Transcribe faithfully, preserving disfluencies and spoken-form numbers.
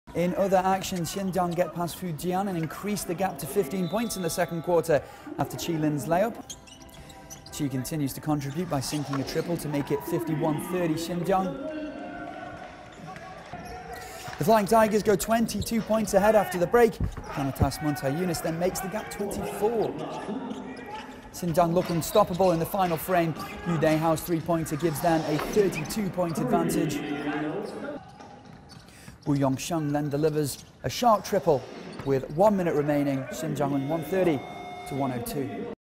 In other action, Xinjiang get past Fujian and increase the gap to fifteen points in the second quarter after Qilin's layup. Qi continues to contribute by sinking a triple to make it fifty-one thirty Xinjiang. The Flying Tigers go twenty-two points ahead after the break. Motiejunas then makes the gap twenty-four. Xinjiang look unstoppable in the final frame. Yu Daihao's three-pointer gives them a thirty-two point advantage. Wu Yongsheng then delivers a sharp triple with one minute remaining. Xinjiang win one thirty to one oh two.